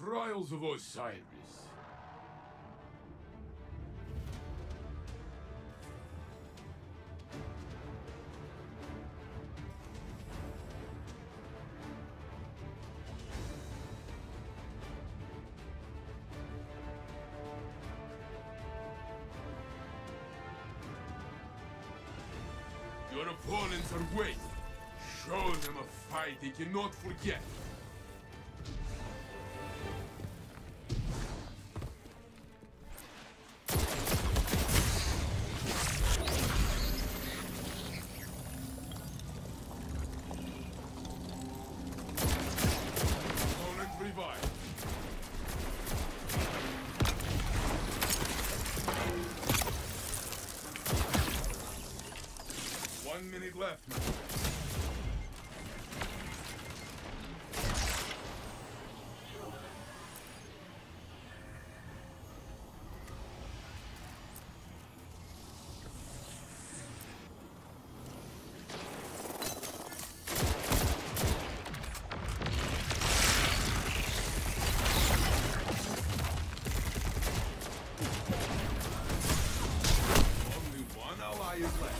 trials of Osiris. Your opponents are waiting. Show them a fight they cannot forget. Opponent revived. One minute left, man. Only one ally is left.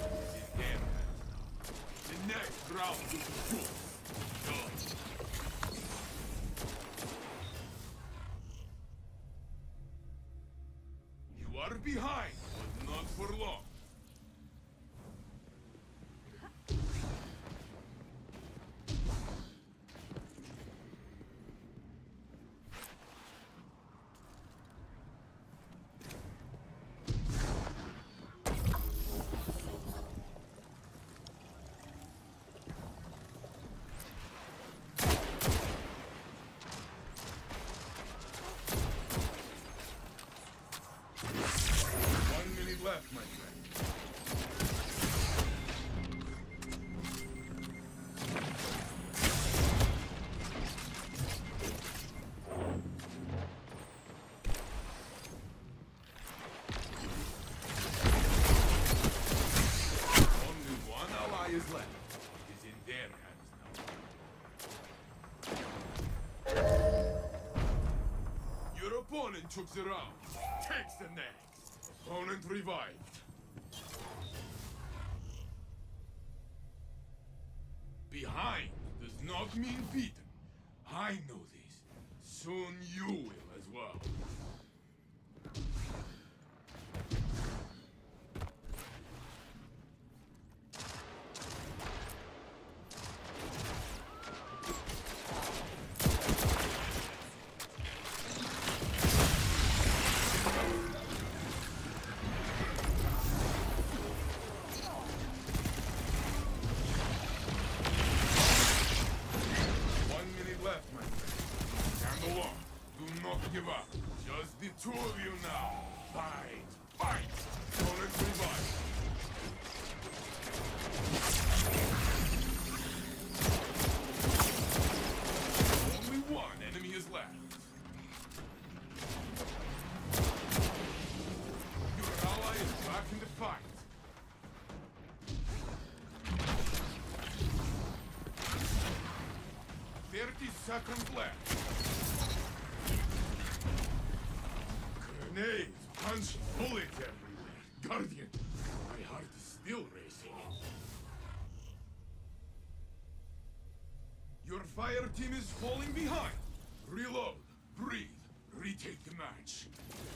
The next round will be good. You are behind, but not for long. Left, my friend. Only one ally is left. It is in their hands now. Your opponent took the round. Takes the next. Opponent revived. Behind does not mean beaten. I know this. Soon you will as well. Give up. Just the two of you now. Fight! Fight! Opponent revive. Only one enemy is left. Your ally is back in the fight. Seconds left. Grenades, punch, bullet everywhere. Guardian, my heart is still racing. Your fire team is falling behind. Reload, breathe, retake the match.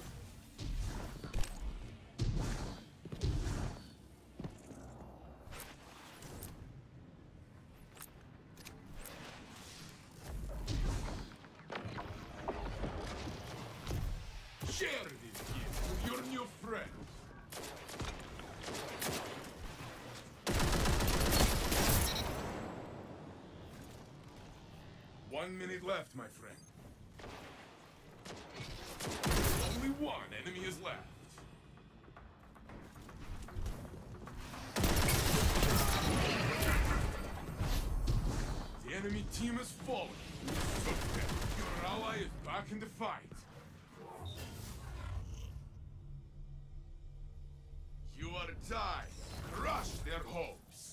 Share this gift with your new friends. One minute left, my friend. Only one enemy is left. The enemy team has fallen. Your ally is back in the fight. You are tied. Crush their hopes.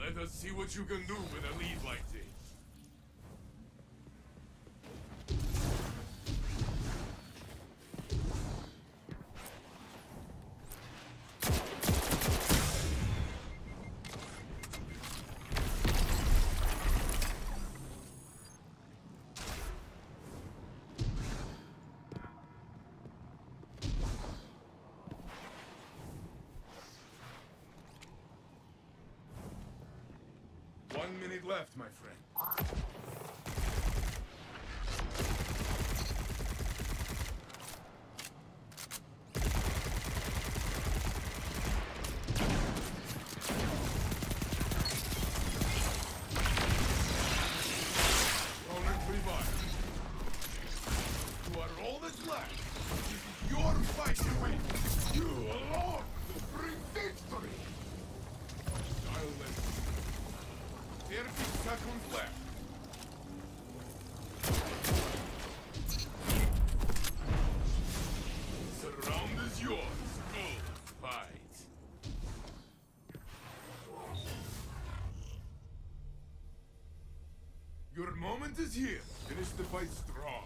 Let us see what you can do with a lead like this. One minute left, my friend. Opponent revive. You are all that's left. This is your fight to win. You alone will bring victory. Silence. 30 seconds left. Surround is yours. Go fight. Your moment is here. Finish the fight strong.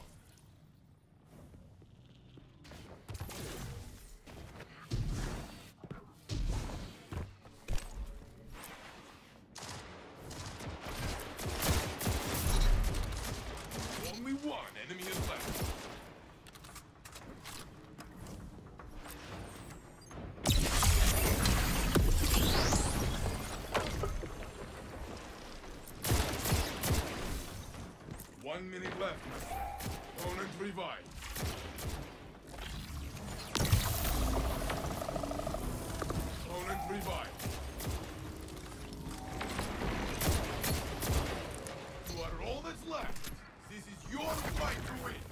One enemy is left. One minute left, my friend. Opponent revived. Opponent revived. You are all that's left. This is your fight to win!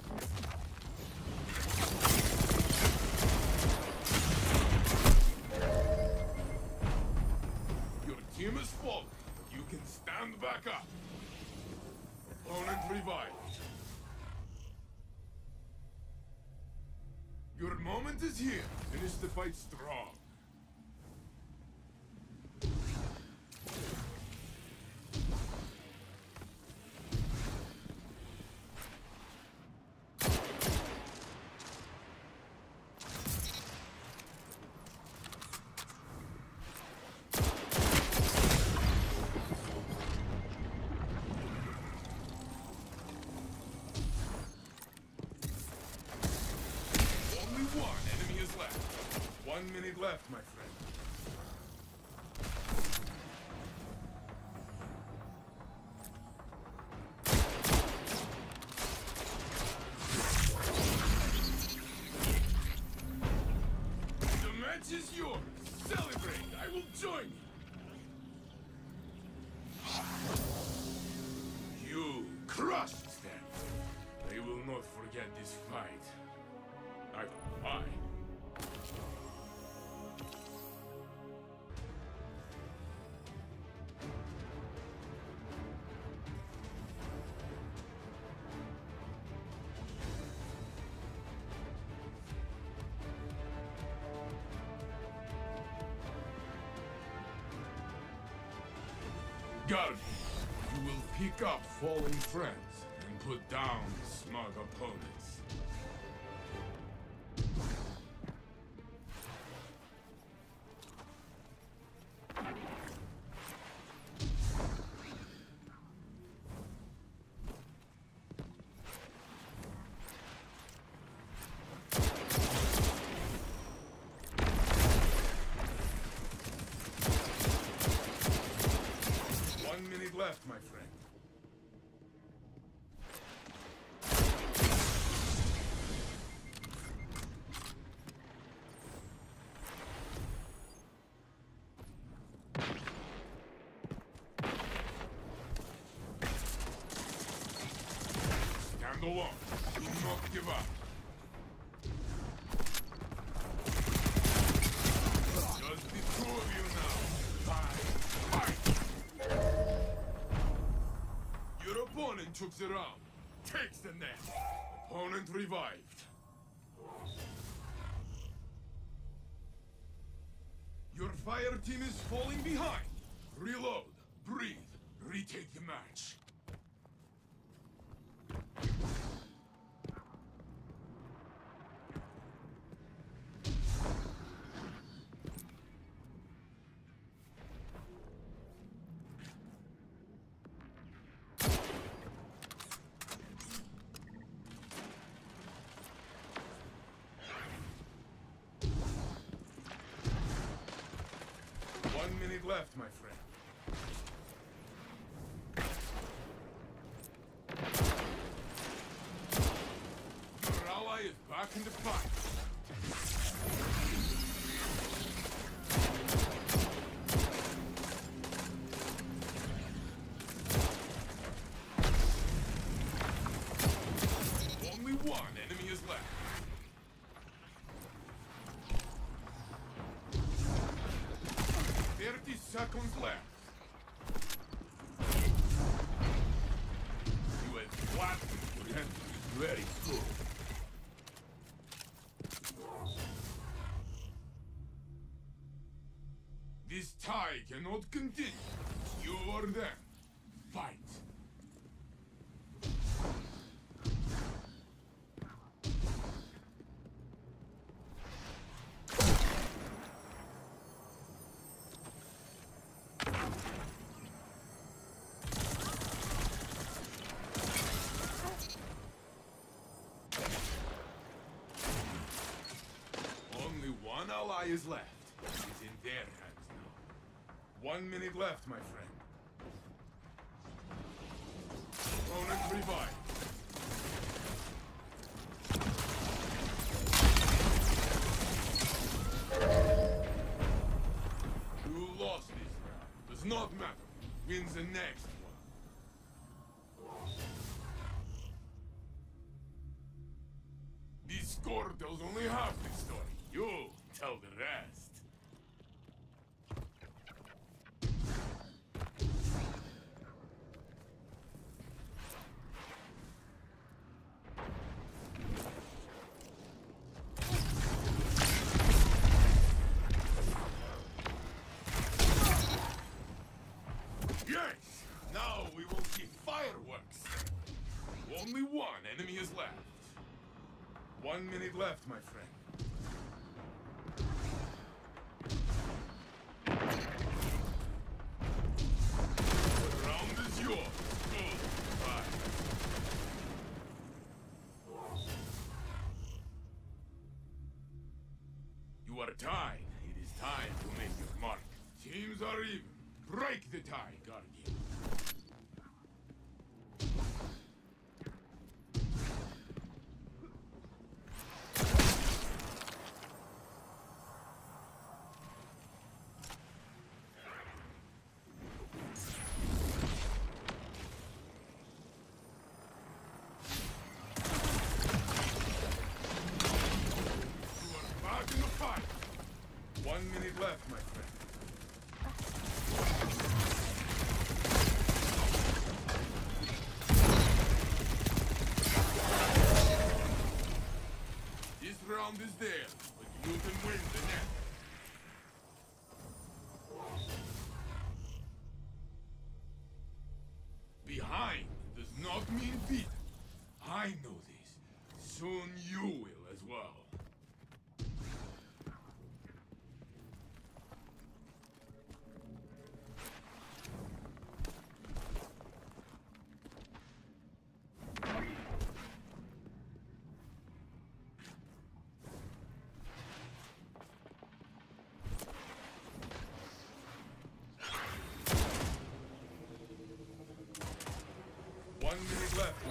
Your team is falling. You can stand back up. Opponent revived. Your moment is here. Finish the fight strong. One enemy is left. 1 minute left, my friend. The match is yours. Celebrate. I will join you. You crushed them. They will not forget this fight. I. Guard, you will pick up fallen friends and put down smug opponents. Left, my friend. Stand alone. Do not give up. Just the two of you now. Fight! Your opponent took the round. Takes the next. Opponent revived. Your fire team is falling behind. Reload. Breathe. Retake the match. Left, my friend. Your ally is back in the fight. Only one enemy is left. 30 seconds left. You have flattened your enemy. Very good. This tie cannot continue. You or them. Fight. One ally is left. It's in their hands now. 1 minute left, my friend. Opponent revived. You lost this round. Does not matter. Wins the next one. This score tells only half the story. You tell the rest. Yes! Now we will see fireworks. Only one enemy is left. 1 minute left, my friend. You are tied. It is time to make your mark. Teams are even. Break the tie, Guardian. You are back in the fight. 1 minute left, my friend. This round is there, but you can win the next. Behind does not mean beaten. I know this. Soon you will as well. One minute left.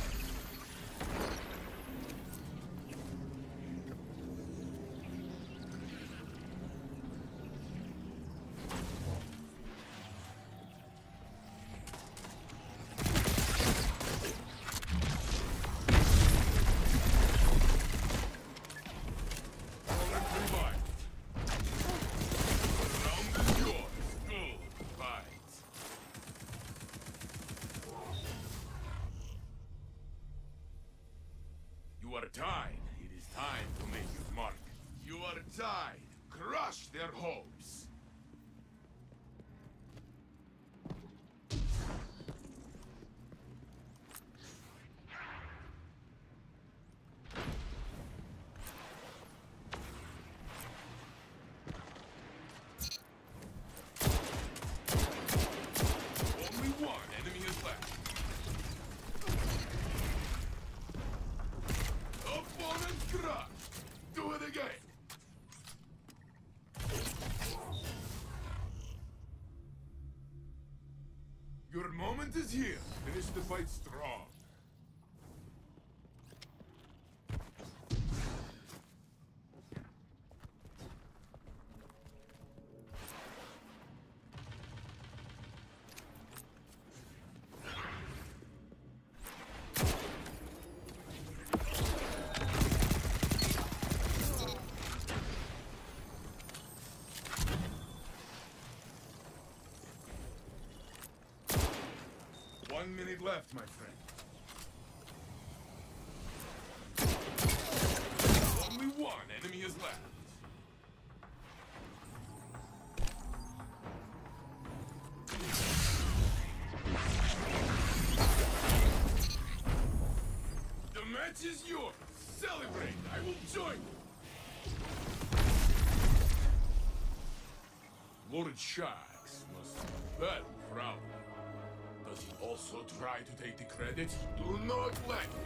You are tied. It is time to make your mark. You are tied. Crush their hopes. moment is here. Finish the fight strong. One minute left, my friend. Only one enemy is left. The match is yours. Celebrate. I will join you. Lord Shax must be very proud. Does he also try to take the credit? Do not let him.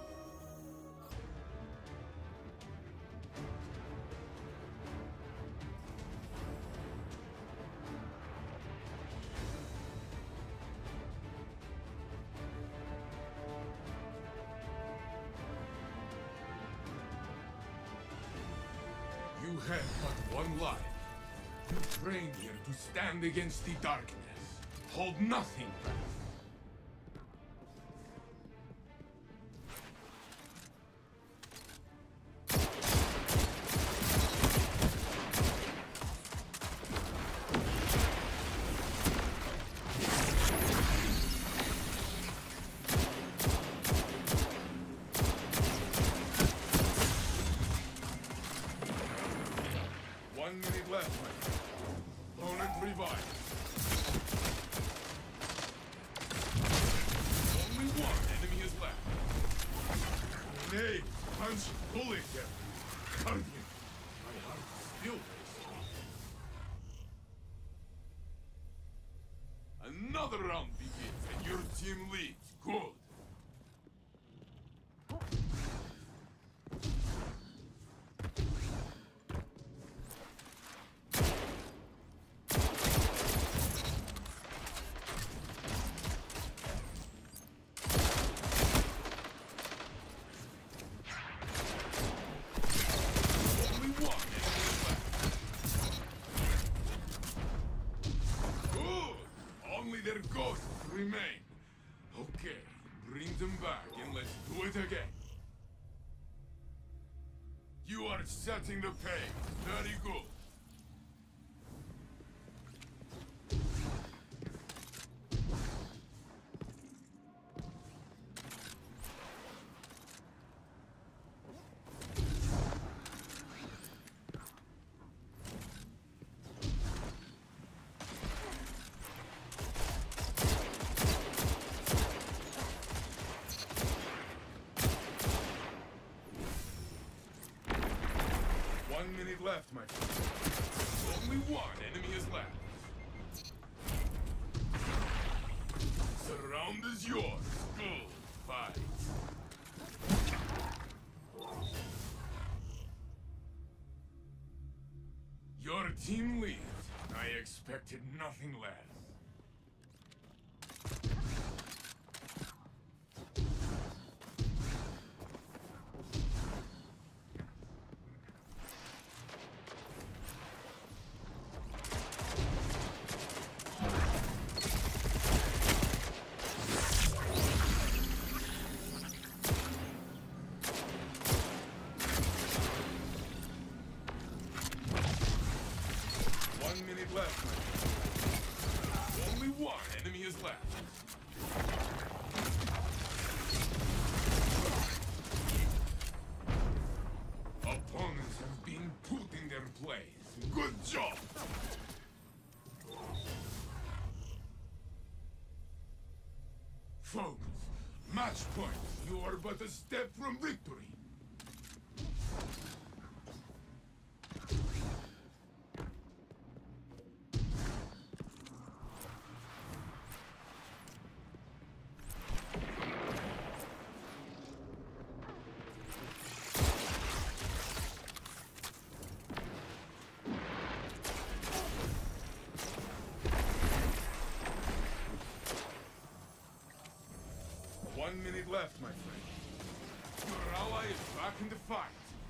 You have but one life. You trained here to stand against the darkness. Hold nothing back. One minute left, my friend. Opponent revived. Only one enemy is left. Nay, punch, bullet him. Guardian, my heart is still racing. Another round begins and your team leads. Good. Their ghosts remain. Okay, bring them back and let's do it again. You are setting the pace. Very good. One minute left, my friend. Only one enemy is left. Surround is yours. Good fight. Your team leads. I expected nothing less. Left, my friend. Only one enemy is left. Opponents have been put in their place. Good job! Focus. Match point. You are but a step from victory. 1 minute left, my friend. Your ally is back in the fight.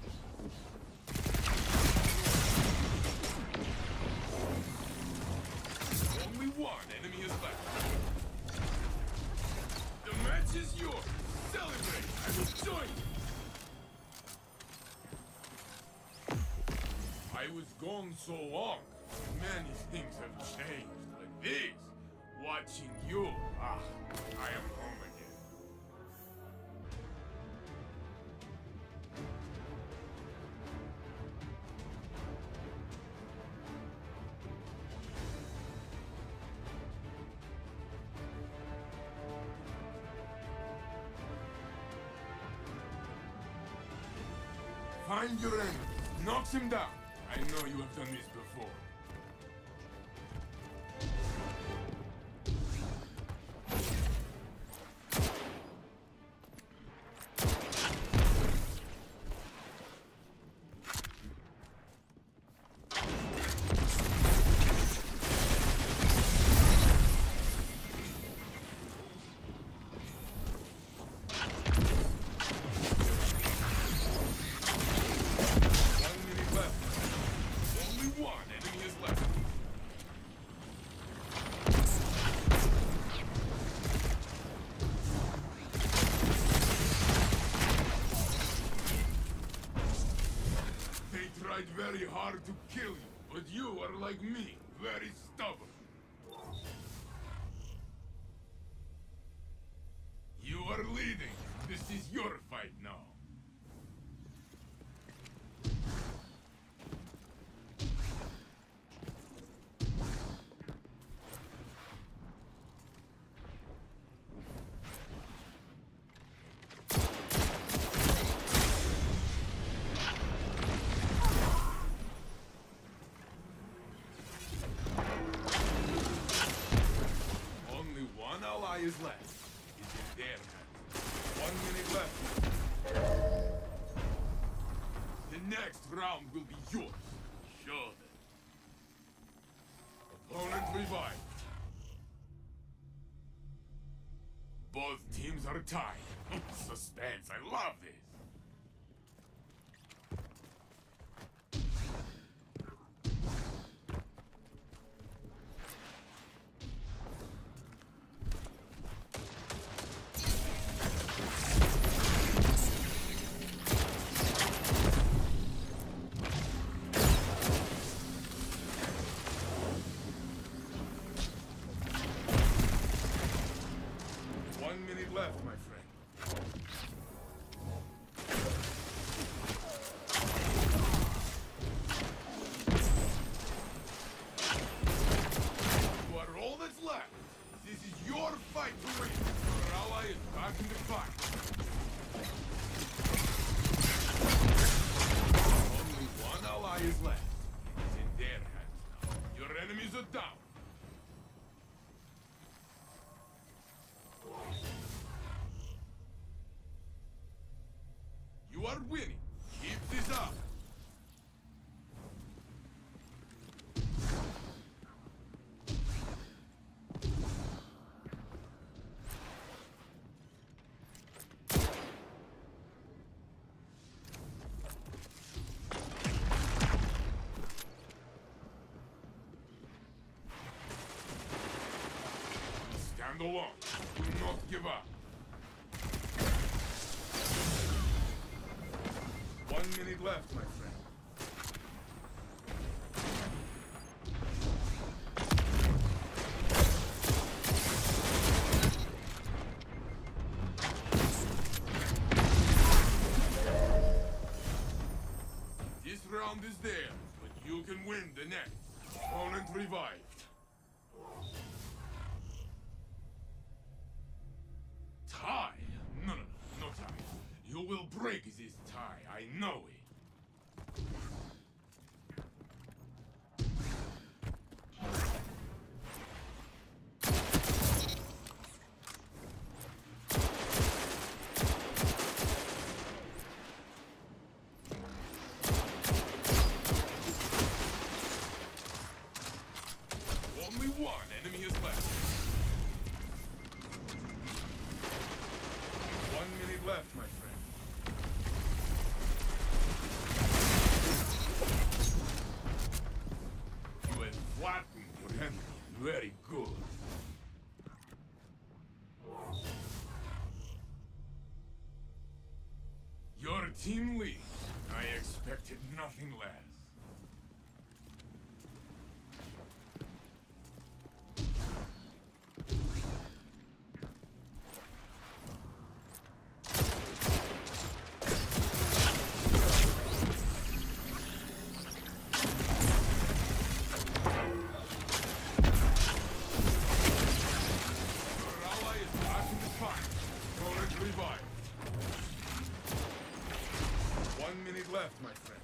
Only one enemy is left. The match is yours. Celebrate. I will join you. I was gone so long. Many things have changed. But this, watching you, I am home again. Find your enemy. Knocks him down. I know you have done this before. Very hard to kill you, but you are like me, very stubborn. You are leading. This is your fight now. Is left. It's in their hands. 1 minute left. The next round will be yours. Show them. Opponent revived. Both teams are tied. Suspense. I love this. Left, my friend. You are all that's left. This is your fight to win. Your ally is back in the fight. Only one ally is left. It's in their hands now. Your enemies are down. You are winning. Keep this up. Stand alone. Do not give up. 1 minute left, my friend. This round is there, but you can win the next. Opponent revived. Tie? No tie. You will break this tie, I know it. Only one enemy is left. Very good. Your team leads. I expected nothing less. Left, my friend.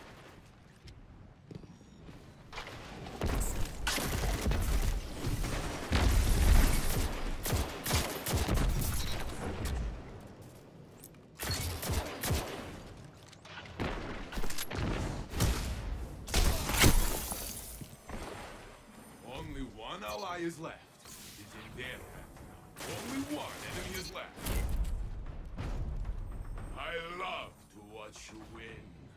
Only one ally is left. It's in their hands. Only one enemy is left. I love to watch you win.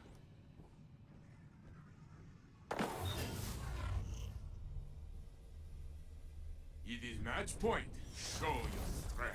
It is match point. Show your strength.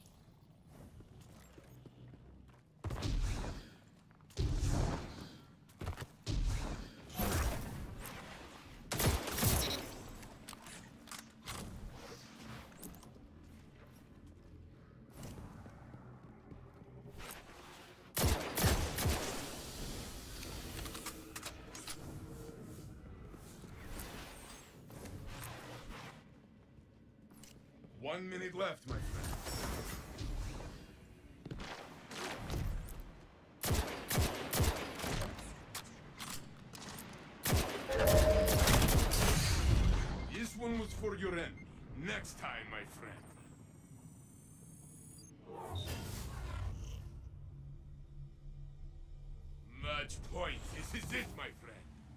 One minute left, my friend. This one was for your enemy. Next time, my friend. Match point. This is it, my friend.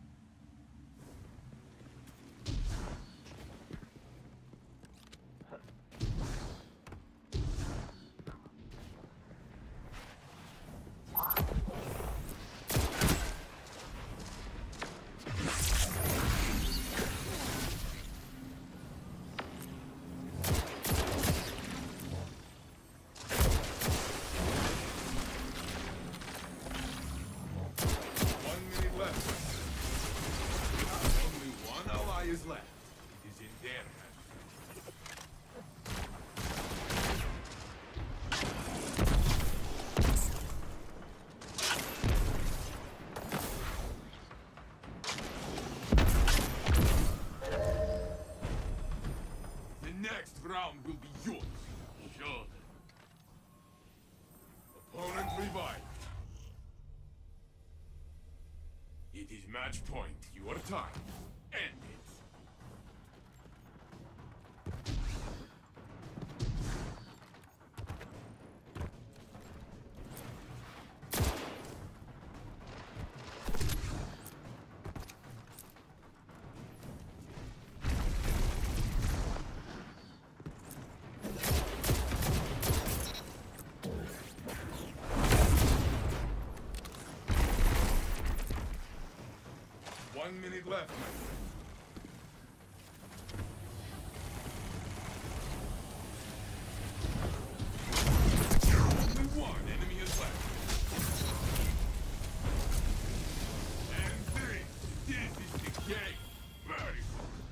Is left. It is in their hands. The next round will be yours. Sure. Opponent revived. It is match point. Your time. End it. One minute left, my friend. Only one enemy is left. And three. This is the game. Very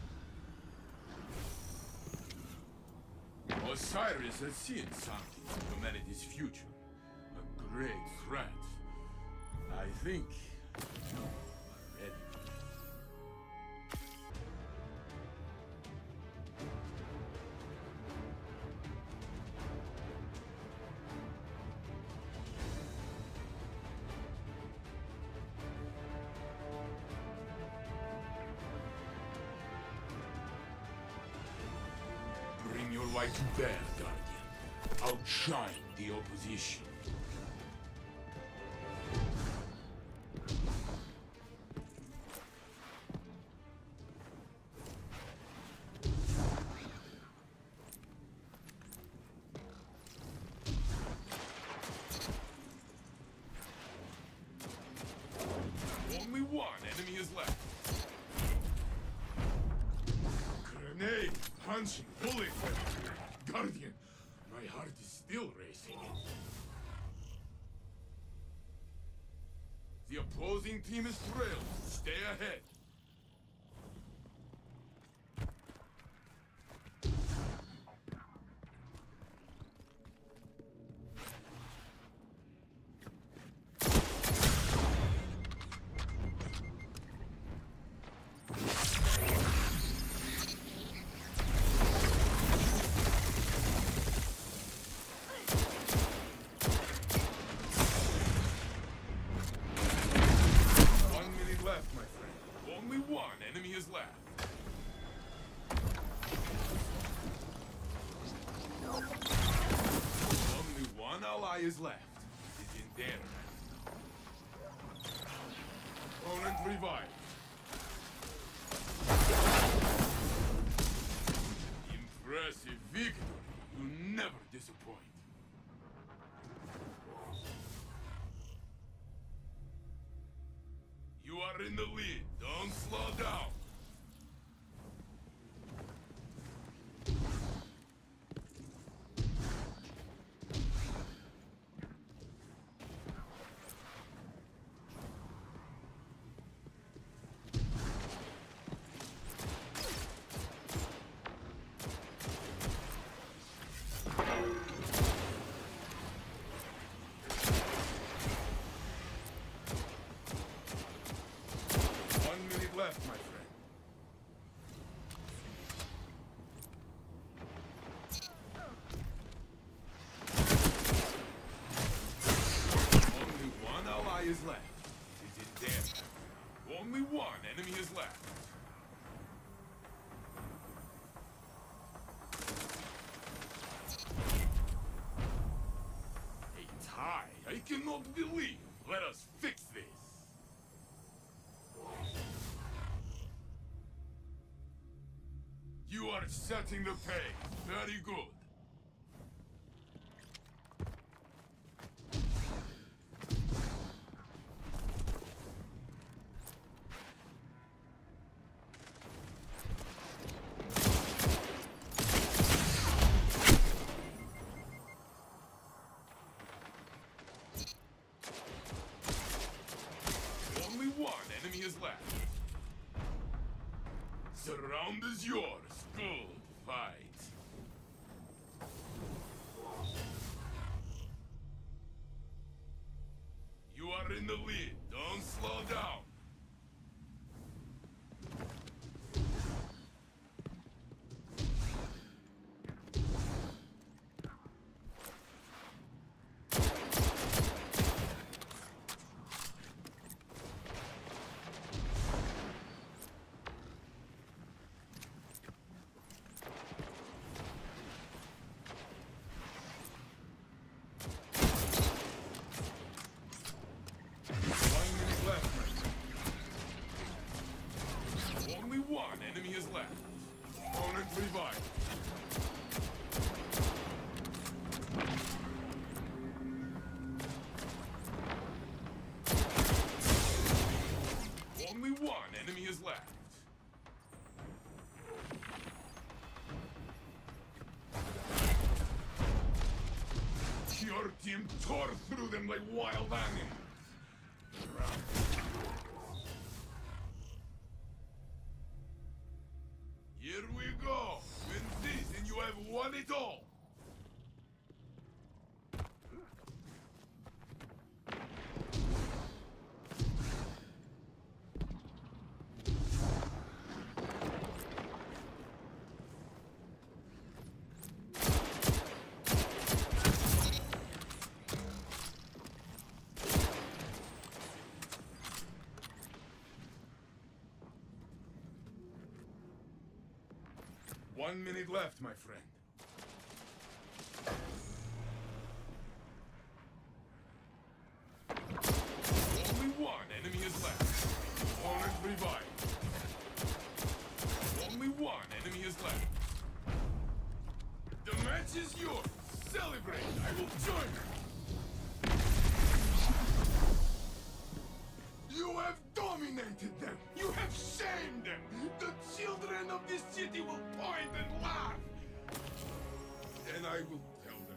good. Osiris has seen something in humanity's future. A great threat. I think you are ready. Bring your light to bear, Guardian. Outshine the opposition. Only one enemy is left. Grenade! punching bullets everywhere. Guardian, my heart is still racing. The opposing team is trailed. Stay ahead. Enemy is left. Only one ally is left. It is in there. Opponent revived. Impressive victory. You never disappoint. You are in the lead. Don't slow down. Left, my friend. Only one ally is left. It is dead. Only one enemy is left. A tie. I cannot believe. Let us fix this. You are setting the pace. Very good. Only one enemy is left. The round is yours. Good fight. You are in the lead. Don't slow down. One enemy is left. Opponent revived. Only one enemy is left. Your team tore through them like wild animals. Here we go! Win this and you have won it all! One minute left, my friend. Only one enemy is left. Opponent revived. Only one enemy is left. The match is yours. Celebrate. I will join you. You have dominated them. You have shamed them. The children of this city will point and laugh. I will tell them.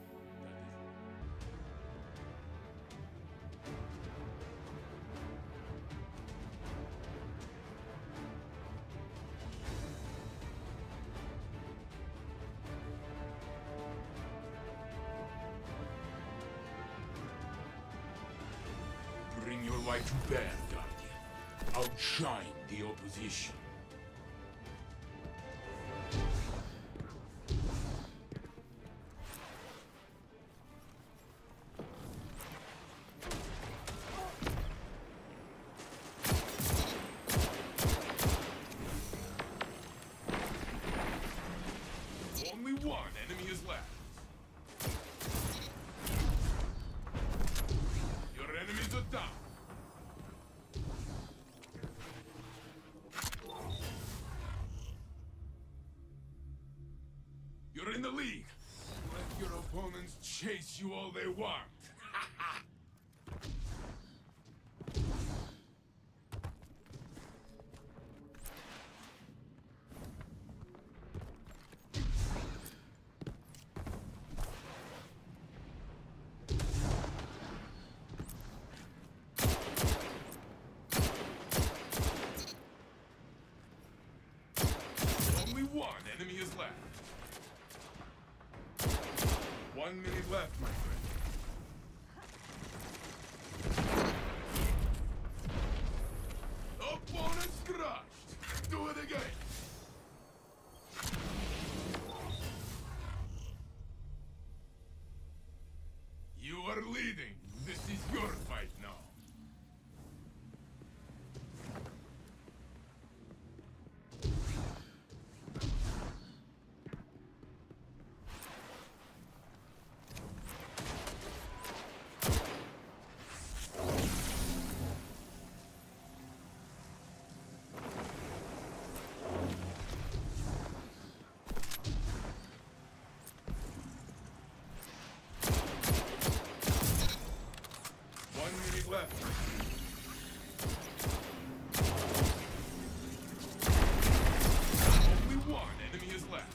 Bring your light to bear, Guardian. Outshine the opposition. Only one enemy is left. Your enemies are down. You're in the lead. Let your opponents chase you all they want. Only one enemy is left. 1 minute left, my friend. Opponent's crushed. Do it again. You are leading. This is your fight now. Left. Only one enemy is left.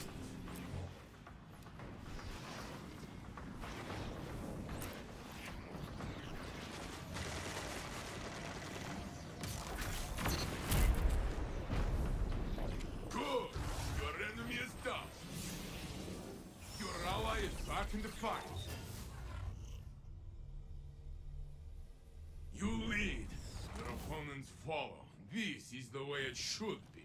Good. Your enemy is down. Your ally is back in the fight. You lead. Your opponents follow. This is the way it should be.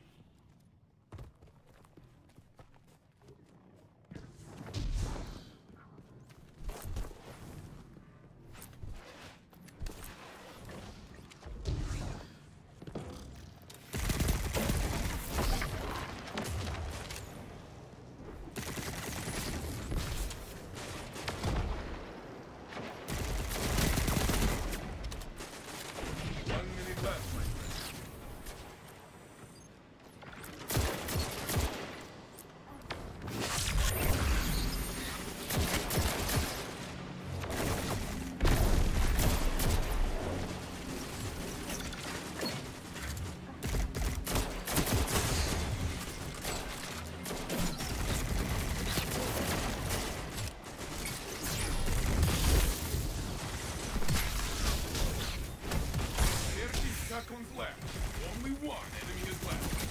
Seconds left. Only one enemy is left.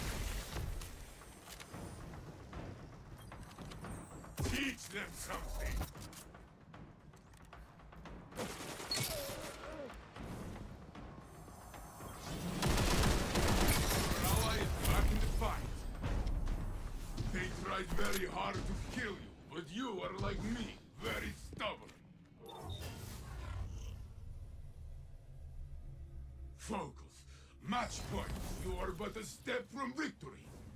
Teach them something. Your ally is back in the fight. They tried very hard to kill you, but you are like me, very stubborn. Focus. Match point. You are but a step from victory.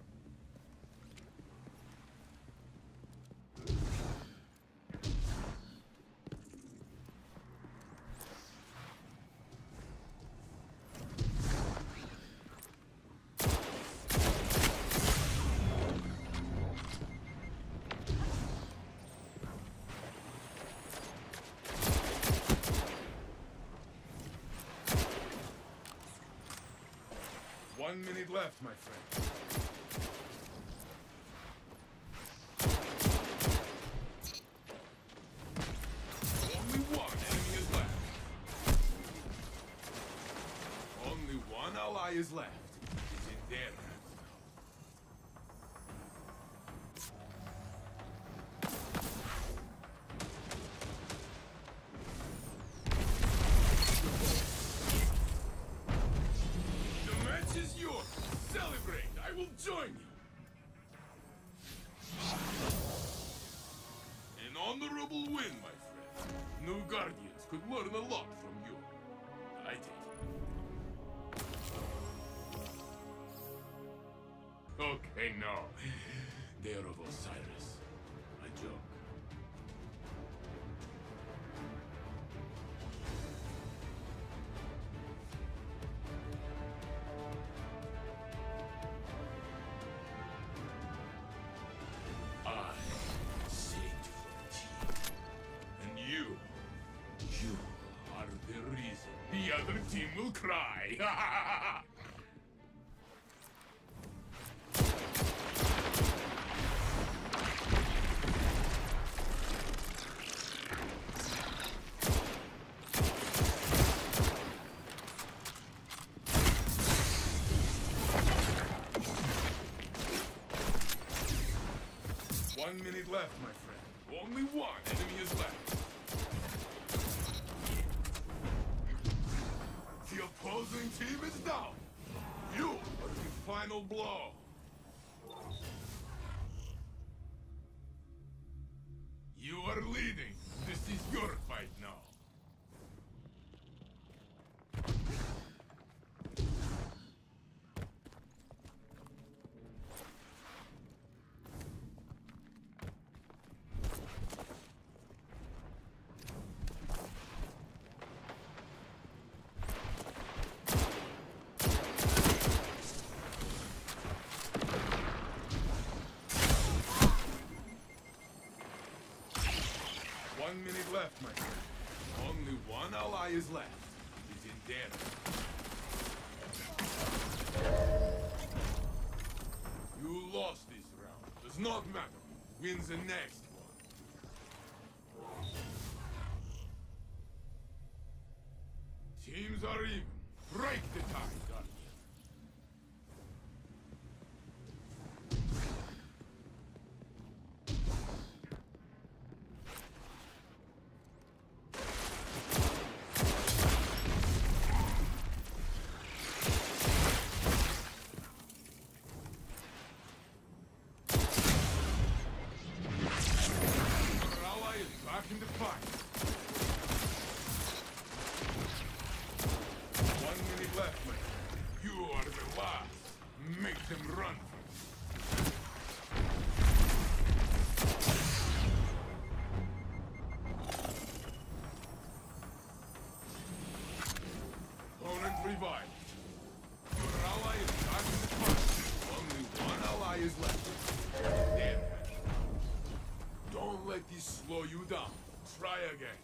One minute left, my friend. is left. It's in their hands now. The match is yours. Celebrate. I will join you. An honorable win, my friend. New Guardians could learn a lot from you. I did. Okay, no. They are of Osiris. A joke. I saved for team. And you are the reason the other team will cry. 1 minute left, my friend. Only one enemy is left. The opposing team is down. You are the final blow. You are leading. This is your fight now. One minute left, my friend. Only one ally is left. He's in there. You lost this round. Does not matter. Wins the next one. Teams are even. Break the tie, Guardian. In the fight. 1 minute left, man. You are the last. Make them run from you. Opponent revived. Your ally is back in the fight. Only one ally is left. Damn. Don't let this slow you down. Try again.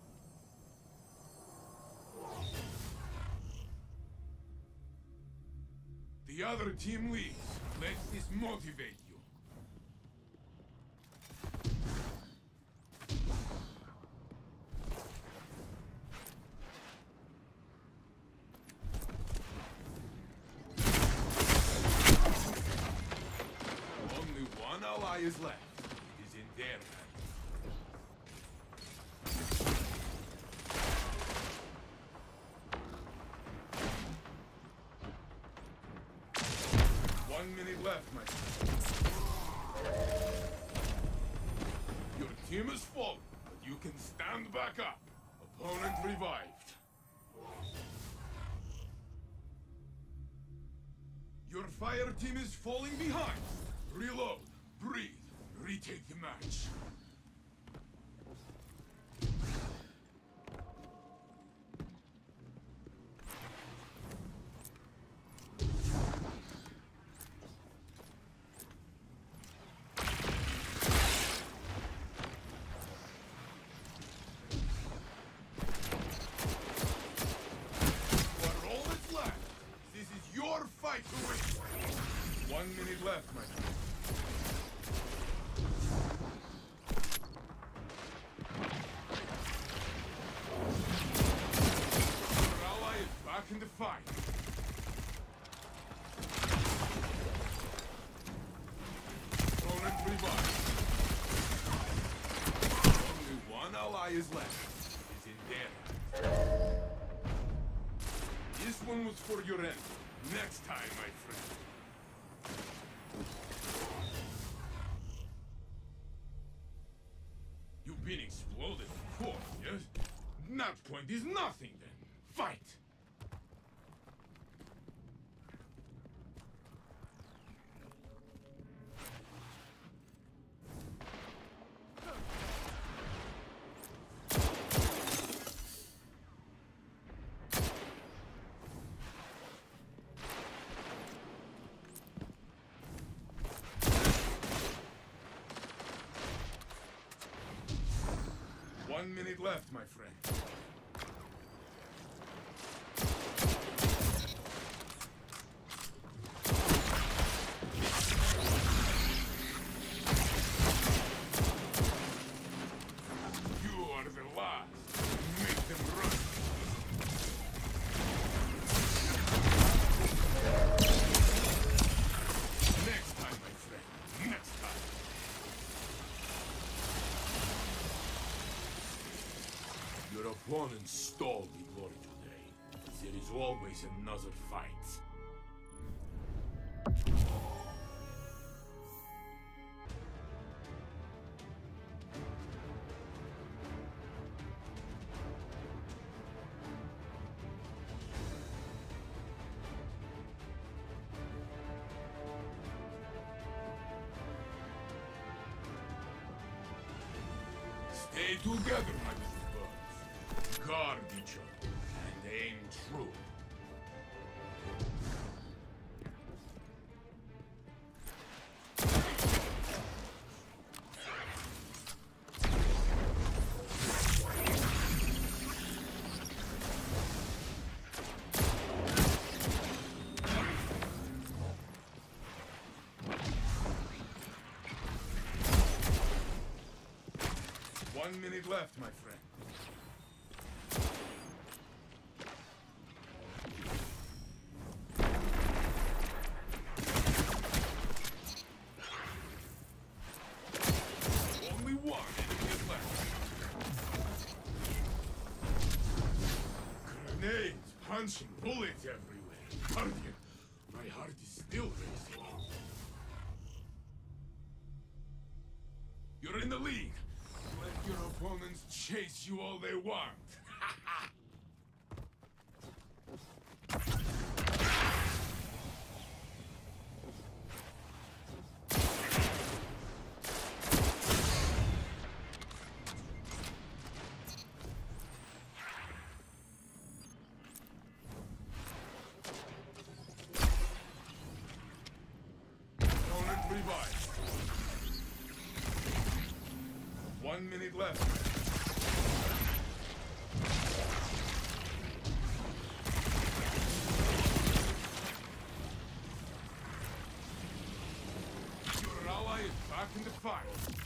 The other team leads. Let this motivate you. Only one ally is left. It is in their hands. Left, my friend. Your team is fallen, but you can stand back up. Opponent revived. Your fire team is falling behind. Reload, breathe, retake the match. Fight to win. 1 minute left, my friend. Your ally is back in the fight. ally is left. Is in there. This one was for your end. Next time, my friend. You've been exploded before, yes? That point is nothing then. Fight! One minute left, my friend. You are the last. Make them run. Next time, my friend. Next time. Your opponent stole the glory today. There is always another fight. Stay together, my little birds. Guard each other and aim true. One minute left, my friend. Only one enemy is left. Grenades, punching, bullets everywhere. Guardian, my heart is still racing. You're in the league. Let your opponents chase you all they want. Opponent revived. 1 minute left. Your ally is back in the fight.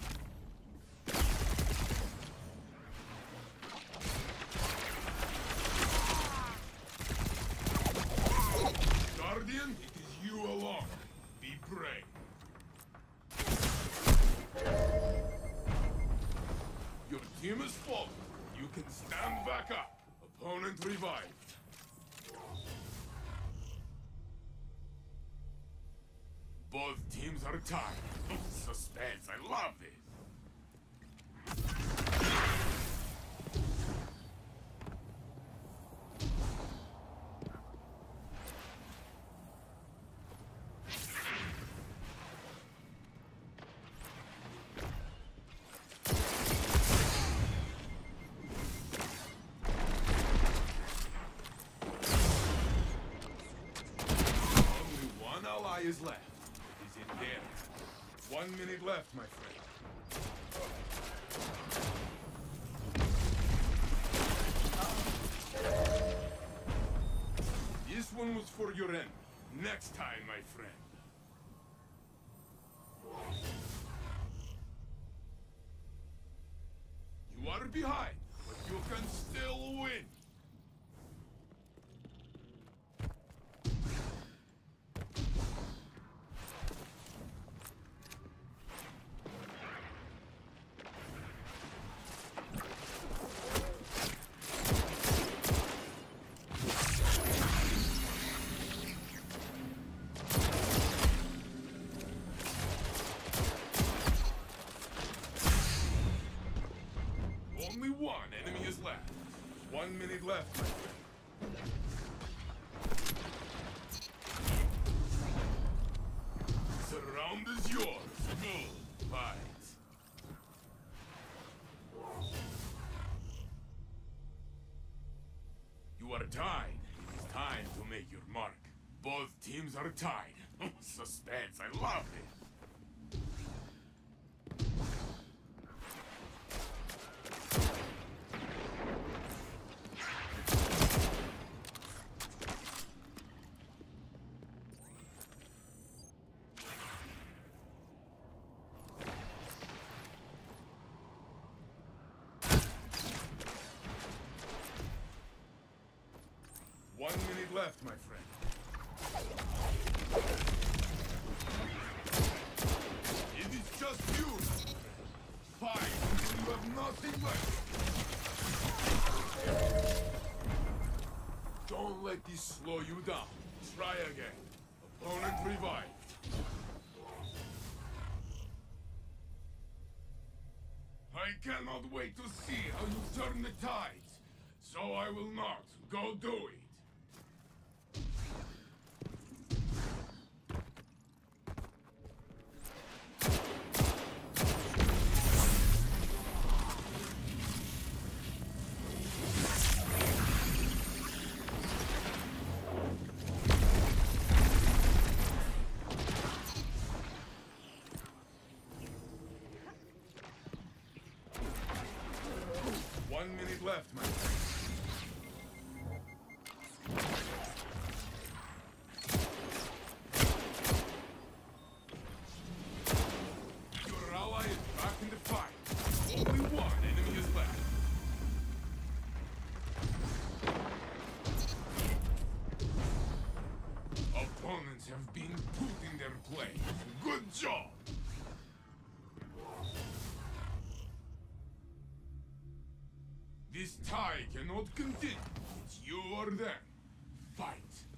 Guardian, it is you alone. Be brave. Your team is fallen. You can stand back up. Opponent revived. Both teams are tied. Suspense. I love this. Is left. Is in there. 1 minute left, my friend. This one was for your end. Next time, my friend. You are behind, but you can still win. 1 minute left, my friend. Surround is yours. Good fight. You are tied. It is time to make your mark. Both teams are tied. Suspense, I love it. One minute left, my friend. It is just you, my friend. Fight until you have nothing left. Don't let this slow you down. Try again. Opponent revived. I cannot wait to see how you turn the tides. So I will not. Go do it. Left, my friend. Your ally is back in the fight. Only one enemy is left. Opponents have been put in their place. Good job! This tie cannot continue. It's you or them. Fight.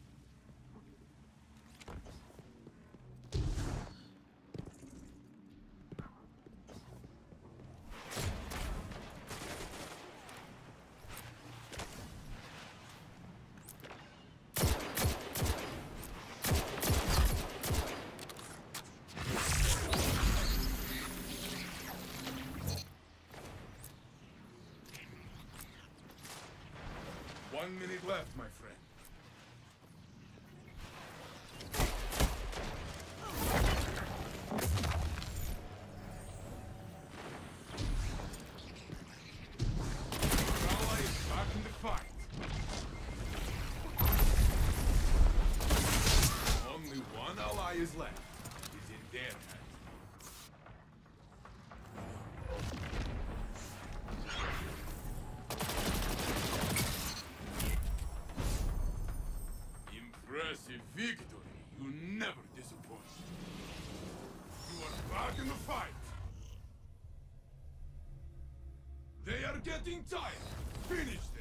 One minute left, my friend. Your ally is back in the fight. Only one ally is left. It is in their hands. Impressive victory. You never disappoint. You are back in the fight. They are getting tired. Finish them.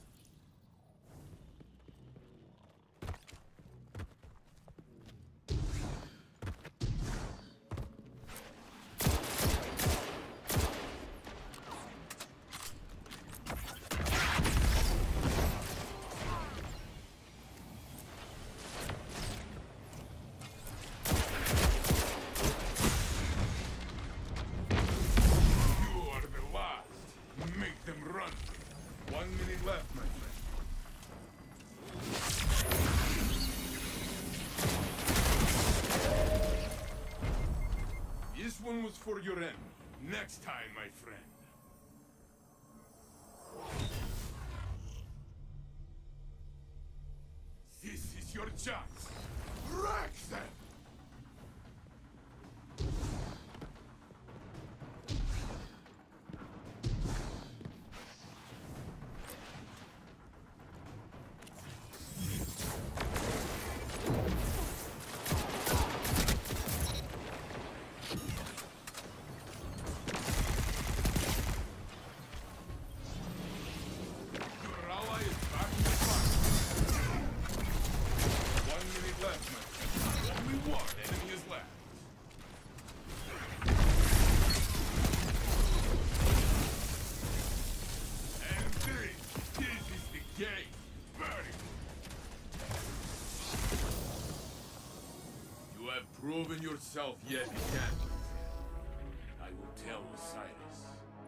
Left, my friend. This one was for your enemy. Next time, my friend. This is your chance. Wreck them! Only yourself yet, can't you? I will tell Osiris.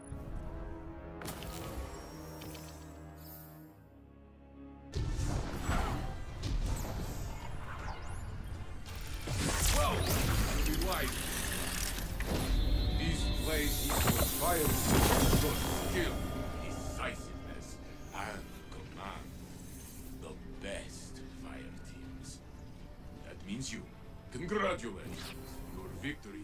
Well, to be right. This place equals fire for skill, decisiveness, and command. The best fire teams. That means you. Congratulations. Your victory